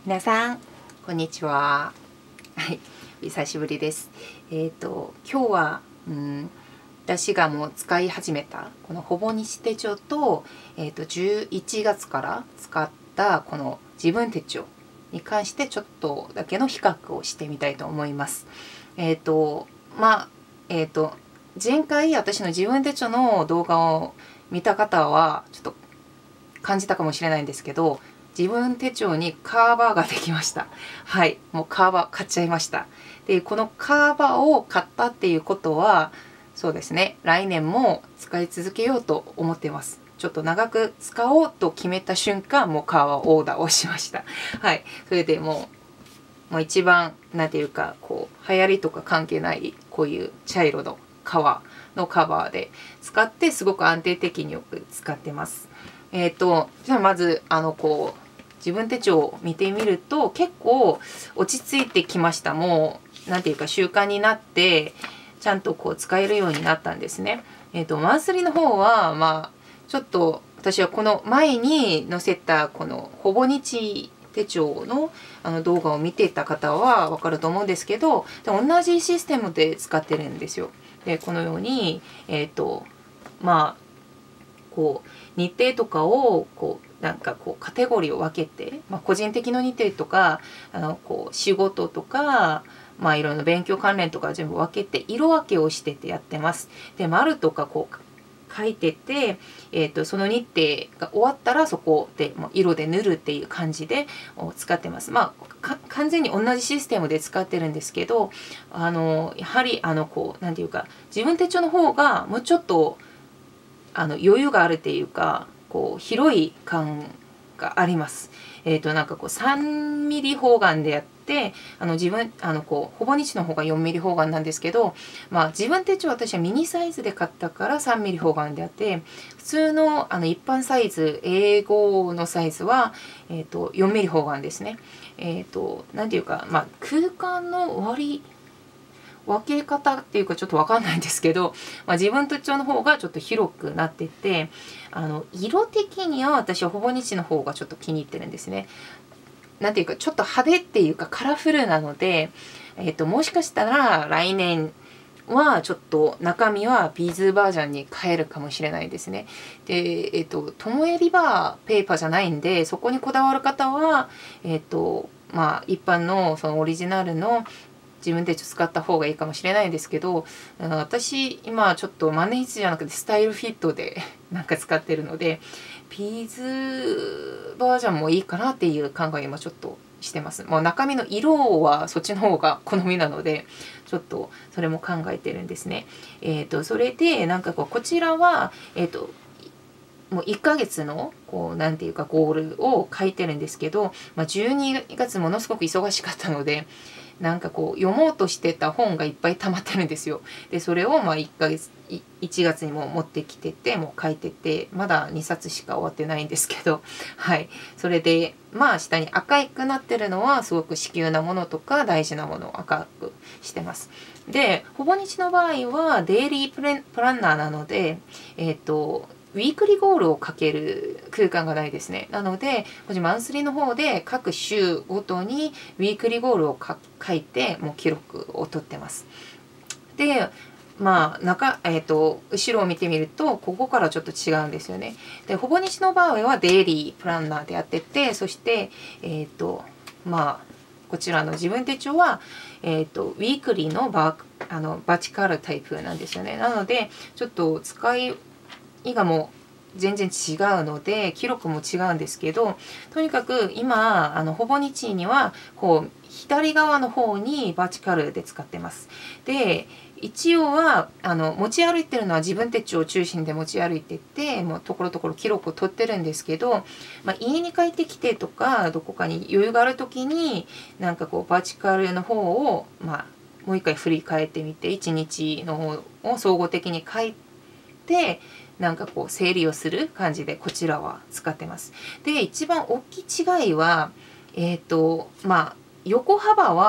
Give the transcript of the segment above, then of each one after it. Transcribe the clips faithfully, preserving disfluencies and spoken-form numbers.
皆さんこんにちは。はい、久しぶりです。えっ、ー、と今日は、うん、私がもう使い始めたこのほぼ日手帳と、えっ、ー、とじゅういちがつから使ったこの自分手帳に関してちょっとだけの比較をしてみたいと思います。えっ、ー、とまあえっ、と前回私の自分手帳の動画を見た方はちょっと感じたかもしれないんですけど、自分手帳にカーバーができました。はい、もうカーバー買っちゃいました。で、このカーバーを買ったっていうことは、そうですね、来年も使い続けようと思ってます。ちょっと長く使おうと決めた瞬間、もうカーバーオーダーをしました。はい、それでもう、もう一番、なんていうか、こう、流行りとか関係ない、こういう茶色の革のカバーで使って、すごく安定的によく使ってます。えっと、じゃあまず、あの、こう、自分手帳を見てみると結構落ち着いてきました。もう何ていうか習慣になってちゃんとこう使えるようになったんですね。えっとマンスリーの方はまあちょっと私はこの前に載せたこのほぼ日手帳のあの動画を見ていた方は分かると思うんですけど、同じシステムで使ってるんですよ。でこのようにえっとまあこう日程とかをこうなんかこうカテゴリーを分けて、まあ、個人的な日程とかあのこう仕事とか、まあ、いろいろ勉強関連とか全部分けて色分けをしててやってます。で丸とかこう書いてて、えー、とその日程が終わったらそこでもう色で塗るっていう感じで使ってます。まあ完全に同じシステムで使ってるんですけど、あのやはりあのこうなんていうか自分手帳の方がもうちょっとあの余裕があるっていうかこう広い感があります。えっ、ー、となんかこうさんミリ方眼でやってあの自分あのこうほぼ日の方がよんミリ方眼なんですけど、まあ自分手帳私はミニサイズで買ったからさんミリ方眼であって普通のあの一般サイズ英語のサイズは、えー、とよんミリ方眼ですね。えっ、ー、となんていうかまあ空間の割り分け方っていうかちょっと分かんないんですけど、まあ、自分手帳の方がちょっと広くなっててあの色的には私はほぼ日の方がちょっと気に入ってるんですね。なんていうかちょっと派手っていうかカラフルなので、えー、ともしかしたら来年はちょっと中身はビーズバージョンに変えるかもしれないですね。で、えっ、ー、と、トモエリバーペーパーじゃないんで、そこにこだわる方は、えっ、ー、と、まあ、一般のそのオリジナルの自分で使った方がいいかもしれないんですけど、私今ちょっと万年筆じゃなくてスタイルフィットでなんか使ってるのでピーズバージョンもいいかなっていう考え今ちょっとしてます。もう中身の色はそっちの方が好みなのでちょっとそれも考えてるんですね。えっ、ー、とそれでなんかこうこちらはえっ、ー、ともういっかげつのこうなんていうかゴールを書いてるんですけど、まあ、じゅうにがつものすごく忙しかったのでなんかこう読もうとしてた本がいっぱい溜まってるんですよ。でそれをまあいっかげついちがつにも持ってきててもう書いててまだにさつしか終わってないんですけど、はいそれでまあ下に赤くなってるのはすごく至急なものとか大事なものを赤くしてます。でほぼ日の場合はデイリープレプランナーなのでえっ、ー、とウィークリーゴールをかける空間がないですね。なので、マンスリーの方で各週ごとにウィークリーゴールを書いて、もう記録を取ってます。で、まあ、中、えっと、後ろを見てみると、ここからちょっと違うんですよね。で、ほぼ日の場合はデイリープランナーでやってて、そして、えっと、まあ、こちらの自分手帳は、えっと、ウィークリーのバあのバチカルタイプなんですよね。なので、ちょっと使い、絵がもう全然違うので記録も違うんですけどとにかく今あのほぼ日にはこう左側の方にバーチカルで使ってます。で一応はあの持ち歩いてるのは自分手帳を中心で持ち歩いてってもうところどころ記録を取ってるんですけど、まあ、家に帰ってきてとかどこかに余裕がある時になんかこうバーチカルの方を、まあ、もう一回振り返ってみていちにちの方を総合的に書いてなんかこう整理をする感じでこちらは使ってます。で一番大きい違いはえっ、ー、とまあ横幅は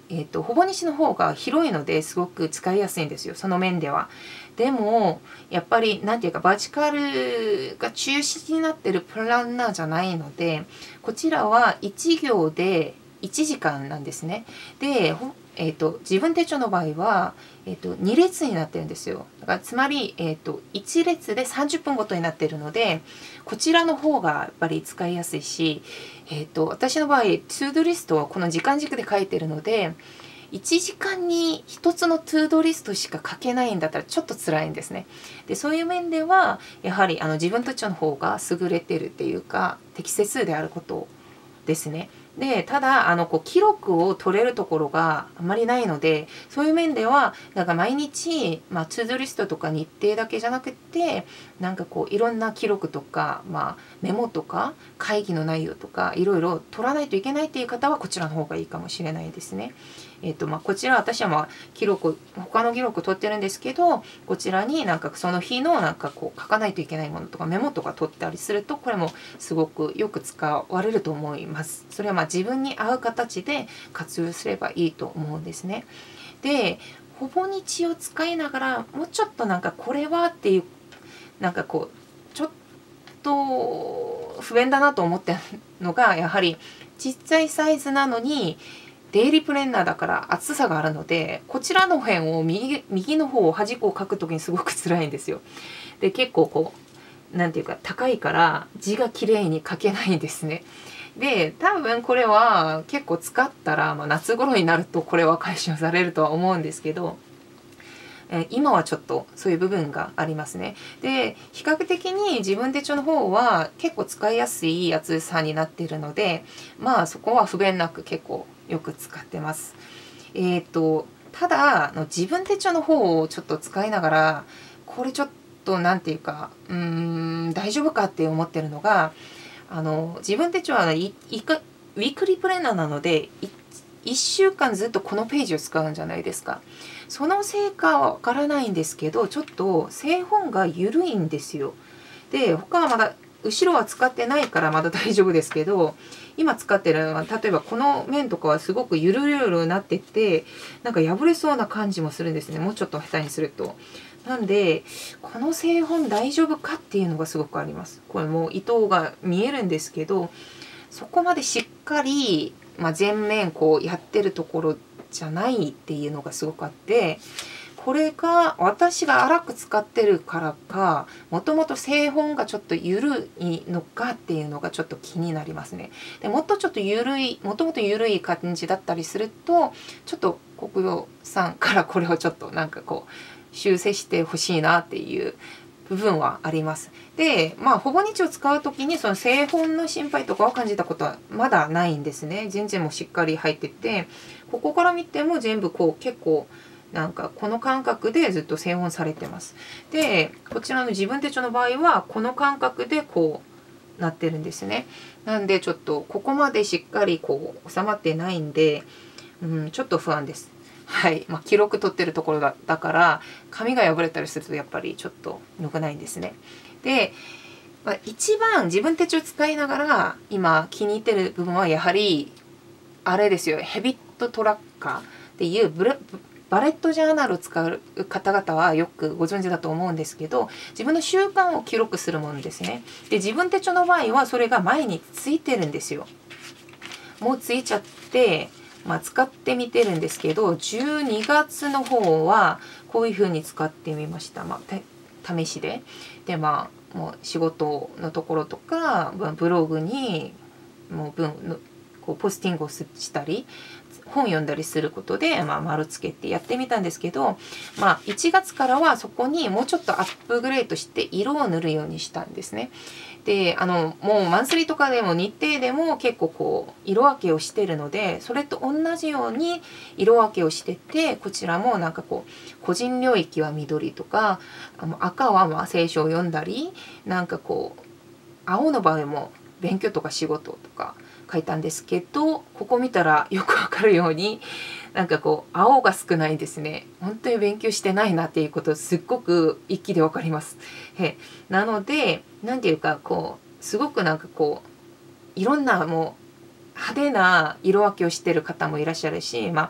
えーと、ほぼ日の方が広いのですごく使いやすいんですよ、その面では。でもやっぱり何ていうかバーチカルが中心になってるプランナーじゃないので、こちらはいち行でいちじかんなんですね。で、えーと、自分手帳の場合は、えーと、に列になってるんですよ。だからつまり、えーと、いち列でさんじゅっぷんごとになってるので、こちらの方がやっぱり使いやすいし、えーと、私の場合トゥードゥリストはこの時間軸で書いてるので、いちじかんにひとつのトゥードリストしか書けないんだったらちょっと辛いんですね。でそういう面ではやはりあの自分たちの方が優れてるっていうか適切であることですね。でただあのこう記録を取れるところがあまりないので、そういう面ではなんか毎日、まあ、トゥードリストとか日程だけじゃなくてなんかこういろんな記録とか、まあ、メモとか会議の内容とかいろいろ取らないといけないっていう方はこちらの方がいいかもしれないですね。えーとまあ、こちら私はまあ記録他の記録取ってるんですけど、こちらになんかその日のなんかこう書かないといけないものとかメモとか取ったりするとこれもすごくよく使われると思います。それはまあ自分に合う形で活用すればいいと思うんですね。でほぼ日を使いながらもうちょっとなんかこれはっていうなんかこうちょっと不便だなと思ったのがやはりちっちゃいサイズなのにデイリープレンナーだから厚さがあるので、こちらの辺を右右の方を端っこを書くときにすごく辛いんですよ。で結構こうなんていうか高いから字が綺麗に書けないんですね。で多分これは結構使ったら、まあ、夏頃になるとこれは解消されるとは思うんですけど、え今はちょっとそういう部分がありますね。で比較的に自分手帳の方は結構使いやすい厚さになっているので、まあそこは不便なく結構よく使ってます。えっとただの自分手帳の方をちょっと使いながらこれちょっと何て言うかうーん大丈夫かって思ってるのが、あの自分手帳はいいかウィークリープレーナーなのでいっしゅうかんずっとこのページを使うんじゃないですか。そのせいかはわからないんですけどちょっと製本が緩いんですよ。で他はまだ後ろは使ってないからまだ大丈夫ですけど、今使ってるのは例えばこの面とかはすごくゆるゆるなっててなんか破れそうな感じもするんですね、もうちょっと下手にすると。なんでこの製本大丈夫かっていうのがすごくあります。これもう糸が見えるんですけどそこまでしっかり、まあ、全面こうやってるところじゃないっていうのがすごくあって、これが私が荒く使ってるからかもともと製本がちょっと緩いのかっていうのがちょっと気になりますね。でもっとちょっと緩いもともと緩い感じだったりするとちょっと国用さんからこれをちょっとなんかこう修正してほしいなっていう部分はあります。でまあほぼ日を使う時にその製本の心配とかを感じたことはまだないんですね。全然もうしっかり入っててここから見ても全部こう結構なんかこの感覚でずっと製本されてます。でこちらの自分手帳の場合はこの感覚でこうなってるんですね。なんでちょっとここまでしっかりこう収まってないんで、うん、ちょっと不安です。はい、まあ、記録取ってるところだだから紙が破れたりするとやっぱりちょっと良くないんですね。で、まあ、一番自分手帳使いながら今気に入ってる部分はやはりあれですよ、ヘビットトラッカーっていうブレバレットジャーナルを使う方々はよくご存知だと思うんですけど、自分の習慣を記録するものですね。で自分手帳の場合はそれが前についてるんですよ。もうついちゃって、まあ、使ってみてるんですけどじゅうにがつの方はこういう風に使ってみました。まあ、試しで。でまあもう仕事のところとかブログにもう文のこうポスティングをしたり本読んだりすることで、まあ、丸つけてやってみたんですけど、まあ、いちがつからはそこにもうちょっとアップグレードして色を塗るようにしたんですね。であのもうマンスリーとかでも日程でも結構こう色分けをしてるのでそれと同じように色分けをしてて、こちらもなんかこう個人領域は緑とか赤はまあ聖書を読んだり、なんかこう青の場合も勉強とか仕事とか書いたんですけど、ここ見たらよくわかるようになんかこう青が少ないですね。本当に勉強してないなっていうことすっごく一気でわかります。へなので何ていうかこうすごくなんかこういろんなもう派手な色分けをしてる方もいらっしゃるし、まあ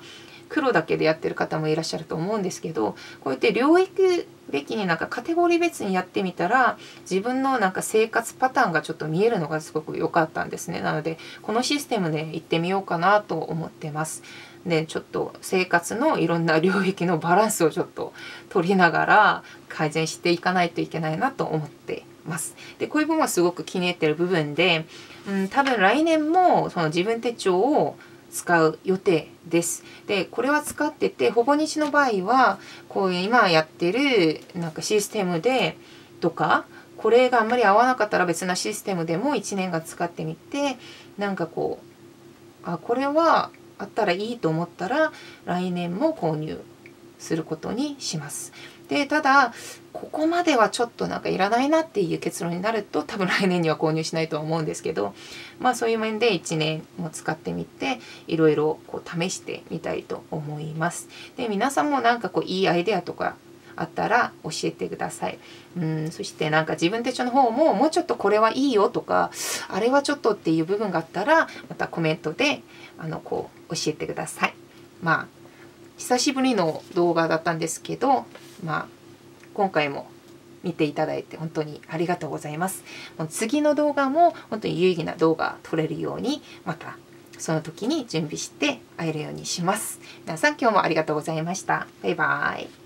黒だけでやってる方もいらっしゃると思うんですけど、こうやって領域別になんかカテゴリー別にやってみたら自分のなんか生活パターンがちょっと見えるのがすごく良かったんですね。なのでこのシステムで行ってみようかなと思ってます。でちょっと生活のいろんな領域のバランスをちょっと取りながら改善していかないといけないなと思ってます。でこういう部分はすごく気に入ってる部分で、うん、多分来年もその自分手帳を使う予定です。でこれは使ってて、ほぼ日の場合はこういう今やってるなんかシステムでとか、これがあんまり合わなかったら別なシステムでもいちねんが使ってみて、なんかこうあこれはあったらいいと思ったら来年も購入することにします。でただここまではちょっとなんかいらないなっていう結論になると多分来年には購入しないとは思うんですけど、まあそういう面でいちねんも使ってみていろいろこう試してみたいと思います。で皆さんもなんかこういいアイデアとかあったら教えてください。うんそしてなんか自分手帳の方ももうちょっとこれはいいよとかあれはちょっとっていう部分があったらまたコメントであのこう教えてください。まあ久しぶりの動画だったんですけど、まあ今回も見ていただいて本当にありがとうございます。もう次の動画も本当に有意義な動画撮れるようにまたその時に準備して会えるようにします。皆さん今日もありがとうございました。バイバーイ。